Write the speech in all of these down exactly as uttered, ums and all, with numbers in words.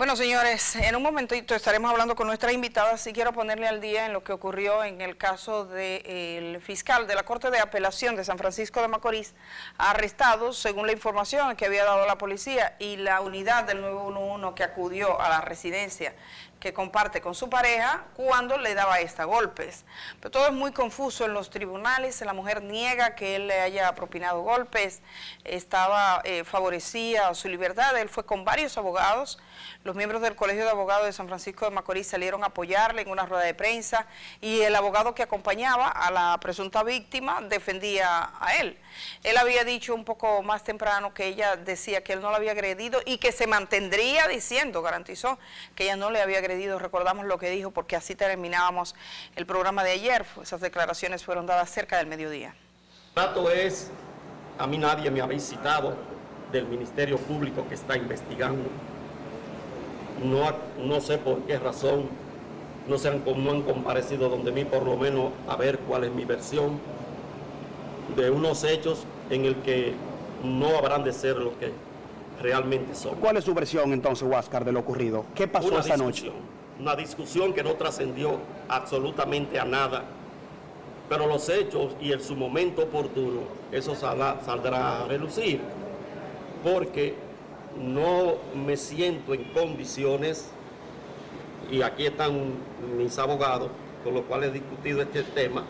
Bueno, señores, en un momentito estaremos hablando con nuestra invitada. Sí quiero ponerle al día en lo que ocurrió en el caso del fiscal de la Corte de Apelación de San Francisco de Macorís, arrestado, según la información que había dado la policía y la unidad del nueve uno uno que acudió a la residencia que comparte con su pareja cuando le daba esta golpes. Pero todo es muy confuso en los tribunales. La mujer niega que él le haya propinado golpes, estaba eh, favorecía su libertad. Él fue con varios abogados. Los miembros del Colegio de Abogados de San Francisco de Macorís salieron a apoyarle en una rueda de prensa y el abogado que acompañaba a la presunta víctima defendía a él. Él había dicho un poco más temprano que ella decía que él no la había agredido y que se mantendría diciendo, garantizó que ella no le había agredido. Recordamos lo que dijo porque así terminábamos el programa de ayer. Esas declaraciones fueron dadas cerca del mediodía. El dato es, a mí nadie me ha visitado del Ministerio Público que está investigando. No, no sé por qué razón no, se han, no han comparecido donde mí, por lo menos a ver cuál es mi versión de unos hechos en el que no habrán de ser lo que realmente son. ¿Cuál es su versión entonces, Huáscar, de lo ocurrido? ¿Qué pasó una esa noche? Una discusión que no trascendió absolutamente a nada, pero los hechos y en su momento oportuno, eso saldrá, saldrá a relucir, porque no me siento en condiciones, y aquí están mis abogados, con los cuales he discutido este tema,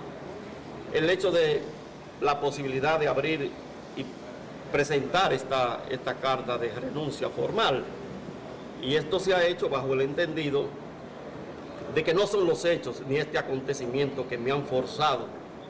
el hecho de la posibilidad de abrir y presentar esta, esta carta de renuncia formal. Y esto se ha hecho bajo el entendido de que no son los hechos ni este acontecimiento que me han forzado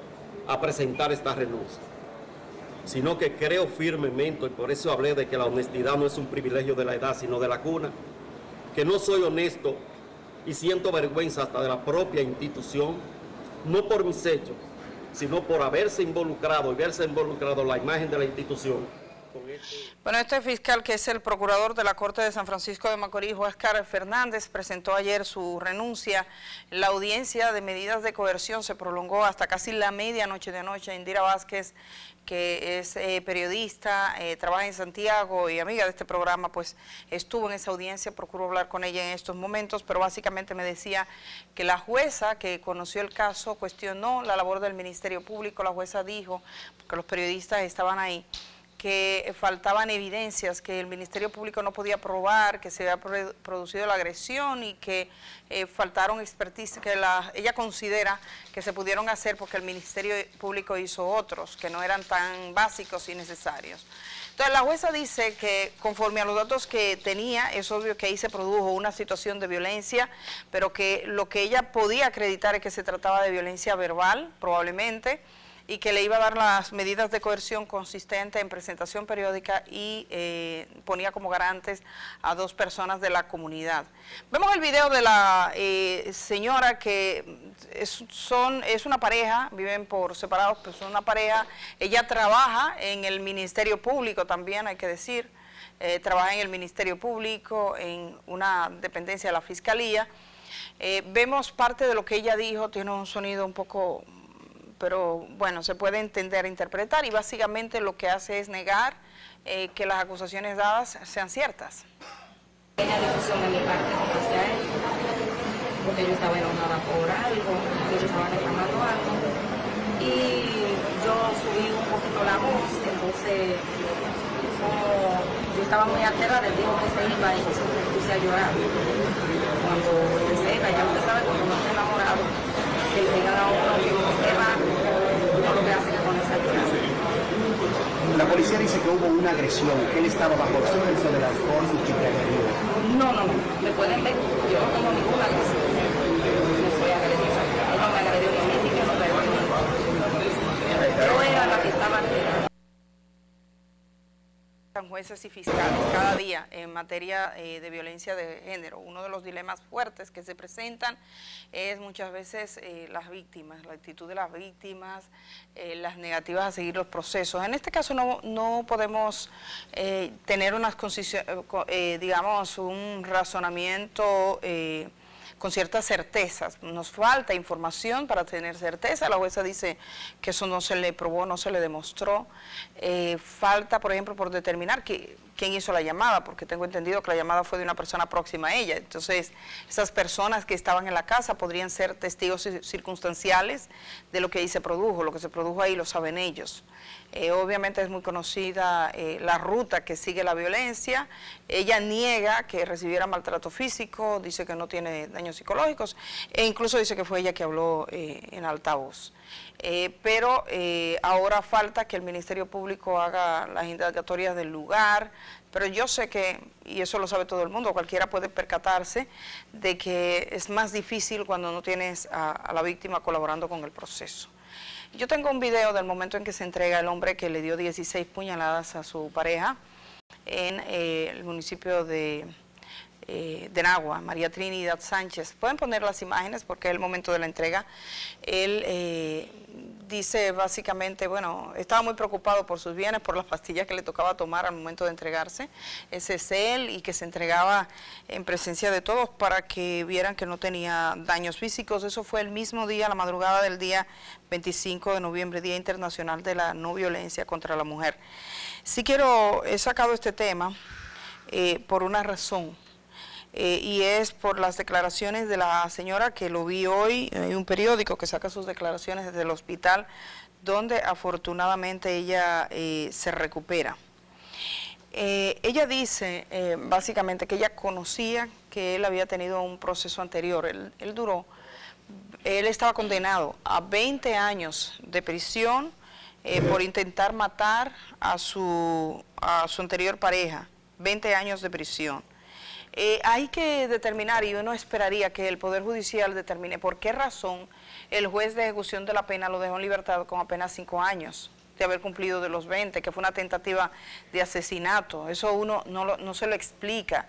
a presentar esta renuncia, sino que creo firmemente, y por eso hablé de que la honestidad no es un privilegio de la edad, sino de la cuna, que no soy honesto y siento vergüenza hasta de la propia institución, no por mis hechos, sino por haberse involucrado y verse involucrado la imagen de la institución. Bueno, este fiscal, que es el procurador de la Corte de San Francisco de Macorís, Huáscar Fernández, presentó ayer su renuncia. La audiencia de medidas de coerción se prolongó hasta casi la medianoche de anoche. Indira Vázquez, que es eh, periodista, eh, trabaja en Santiago y amiga de este programa, pues estuvo en esa audiencia, procuro hablar con ella en estos momentos, pero básicamente me decía que la jueza que conoció el caso cuestionó la labor del Ministerio Público. La jueza dijo, porque los periodistas estaban ahí, que faltaban evidencias, que el Ministerio Público no podía probar que se había producido la agresión y que eh, faltaron expertise, que la, ella considera que se pudieron hacer porque el Ministerio Público hizo otros, que no eran tan básicos y necesarios. Entonces la jueza dice que conforme a los datos que tenía, es obvio que ahí se produjo una situación de violencia, pero que lo que ella podía acreditar es que se trataba de violencia verbal, probablemente, y que le iba a dar las medidas de coerción consistentes en presentación periódica y eh, ponía como garantes a dos personas de la comunidad. Vemos el video de la eh, señora que es, son, es una pareja, viven por separados, pero son una pareja. Ella trabaja en el Ministerio Público también, hay que decir, eh, trabaja en el Ministerio Público, en una dependencia de la Fiscalía. Eh, vemos parte de lo que ella dijo, tiene un sonido un poco, pero bueno, se puede entender, interpretar, y básicamente lo que hace es negar eh, que las acusaciones dadas sean ciertas. Hay una discusión de mi parte hacia él, porque yo estaba enojada por algo, ellos estaban reclamando algo, y yo subí un poquito la voz. Entonces, como yo estaba muy aterrada, él dijo que se iba y yo siempre me puse a llorar. Cuando empecé, ya usted sabe, cuando uno está enamorado, que le digan a uno que uno se va, uno lo que hace es ponerse a llorar. La policía dice que hubo una agresión, que él estaba bajo el efecto del alcohol y que te agredió. No, no, no, me pueden ver, yo no tengo ninguna agresión, me fui agredida, él no me agredió ni física, no me agredió. Yo era la que estaba alterada. Jueces y fiscales cada día en materia eh, de violencia de género. Uno de los dilemas fuertes que se presentan es muchas veces eh, las víctimas, la actitud de las víctimas, eh, las negativas a seguir los procesos. En este caso no, no podemos eh, tener unas eh, digamos un razonamiento eh, con ciertas certezas. Nos falta información para tener certeza. La jueza dice que eso no se le probó, no se le demostró. Eh, falta, por ejemplo, por determinar que quién hizo la llamada, porque tengo entendido que la llamada fue de una persona próxima a ella. Entonces, esas personas que estaban en la casa podrían ser testigos circunstanciales de lo que ahí se produjo. Lo que se produjo ahí lo saben ellos. Eh, obviamente es muy conocida eh, la ruta que sigue la violencia. Ella niega que recibiera maltrato físico, dice que no tiene daños psicológicos e incluso dice que fue ella que habló eh, en altavoz. Eh, pero eh, ahora falta que el Ministerio Público haga las indagatorias del lugar, pero yo sé que, y eso lo sabe todo el mundo, cualquiera puede percatarse de que es más difícil cuando no tienes a, a la víctima colaborando con el proceso. Yo tengo un video del momento en que se entrega el hombre que le dio dieciséis puñaladas a su pareja en eh, el municipio de, eh, de Nagua, María Trinidad Sánchez. Pueden poner las imágenes porque es el momento de la entrega. Él eh, dice básicamente, bueno, estaba muy preocupado por sus bienes, por las pastillas que le tocaba tomar al momento de entregarse. Ese es él, y que se entregaba en presencia de todos para que vieran que no tenía daños físicos. Eso fue el mismo día, la madrugada del día veinticinco de noviembre, Día Internacional de la No Violencia contra la Mujer. Sí quiero, he sacado este tema eh, por una razón. Eh, y es por las declaraciones de la señora que lo vi hoy, hay un periódico que saca sus declaraciones desde el hospital, donde afortunadamente ella eh, se recupera. Eh, ella dice eh, básicamente que ella conocía que él había tenido un proceso anterior, él, él duró, él estaba condenado a veinte años de prisión eh, por intentar matar a su, a su anterior pareja, veinte años de prisión. Eh, hay que determinar, y uno esperaría que el Poder Judicial determine por qué razón el juez de ejecución de la pena lo dejó en libertad con apenas cinco años de haber cumplido de los veinte, que fue una tentativa de asesinato. Eso uno no, lo, no se lo explica.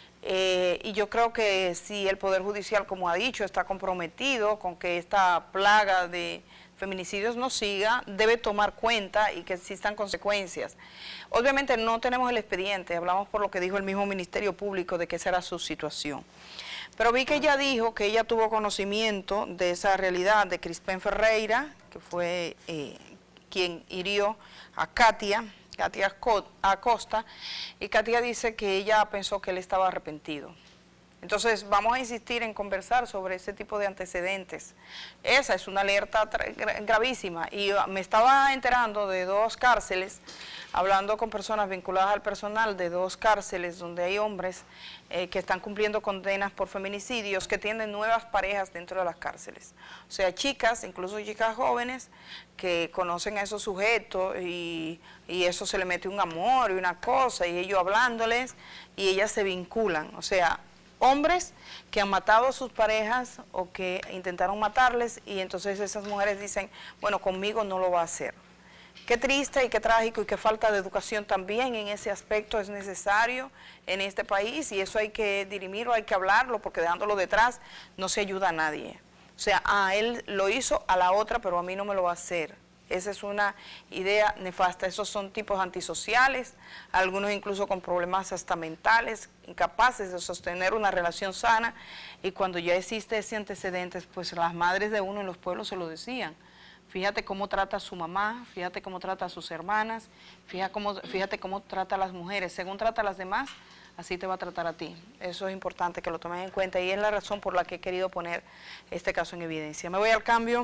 Eh, y yo creo que si el Poder Judicial, como ha dicho, está comprometido con que esta plaga de feminicidios no siga, debe tomar cuenta y que existan consecuencias. Obviamente no tenemos el expediente, hablamos por lo que dijo el mismo Ministerio Público de que esa era su situación. Pero vi que ella dijo que ella tuvo conocimiento de esa realidad de Crispén Ferreira, que fue eh, quien hirió a Katia, Katia Acosta, y Katia dice que ella pensó que él estaba arrepentido. Entonces vamos a insistir en conversar sobre ese tipo de antecedentes. Esa es una alerta gravísima, y me estaba enterando de dos cárceles, hablando con personas vinculadas al personal de dos cárceles donde hay hombres eh, que están cumpliendo condenas por feminicidios, que tienen nuevas parejas dentro de las cárceles. O sea, chicas, incluso chicas jóvenes, que conocen a esos sujetos y, y eso se le mete un amor y una cosa, y ellos hablándoles, y ellas se vinculan. O sea, hombres que han matado a sus parejas o que intentaron matarles, y entonces esas mujeres dicen, bueno, conmigo no lo va a hacer. Qué triste y qué trágico, y qué falta de educación también en ese aspecto es necesario en este país, y eso hay que dirimirlo, hay que hablarlo, porque dejándolo detrás no se ayuda a nadie. O sea, a él lo hizo, a la otra, pero a mí no me lo va a hacer. Esa es una idea nefasta. Esos son tipos antisociales, algunos incluso con problemas hasta mentales, incapaces de sostener una relación sana, y cuando ya existe ese antecedente, pues las madres de uno en los pueblos se lo decían. Fíjate cómo trata a su mamá, fíjate cómo trata a sus hermanas, fíjate cómo, fíjate cómo trata a las mujeres. Según trata a las demás, así te va a tratar a ti. Eso es importante que lo tomen en cuenta, y es la razón por la que he querido poner este caso en evidencia. Me voy al cambio.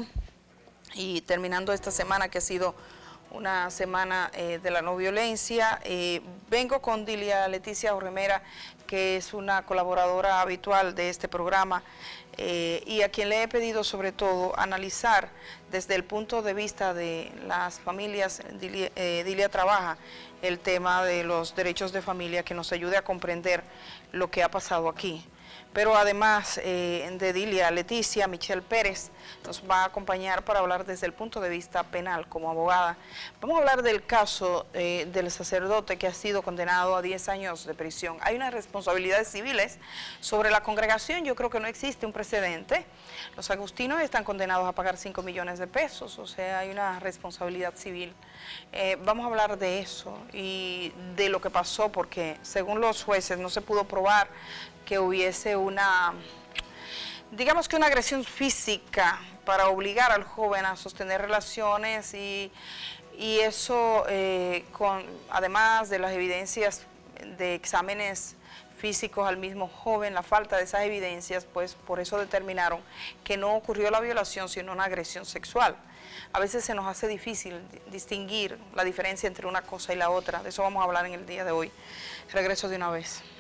Y terminando esta semana, que ha sido una semana eh, de la no violencia, eh, vengo con Dilia Leticia Orremera, que es una colaboradora habitual de este programa, eh, y a quien le he pedido sobre todo analizar desde el punto de vista de las familias. Dilia, eh, Dilia trabaja el tema de los derechos de familia, que nos ayude a comprender lo que ha pasado aquí. Pero además eh, de Dilia Leticia, Michelle Pérez nos va a acompañar para hablar desde el punto de vista penal como abogada. Vamos a hablar del caso eh, del sacerdote que ha sido condenado a diez años de prisión. Hay unas responsabilidades civiles sobre la congregación. Yo creo que no existe un precedente. Los agustinos están condenados a pagar cinco millones de pesos, o sea, hay una responsabilidad civil. Eh, vamos a hablar de eso y de lo que pasó, porque según los jueces no se pudo probar que hubiese una, digamos que una agresión física para obligar al joven a sostener relaciones, y, y eso, eh, con, además de las evidencias de exámenes físicos al mismo joven, la falta de esas evidencias, pues por eso determinaron que no ocurrió la violación, sino una agresión sexual. A veces se nos hace difícil distinguir la diferencia entre una cosa y la otra. De eso vamos a hablar en el día de hoy. Regreso de una vez.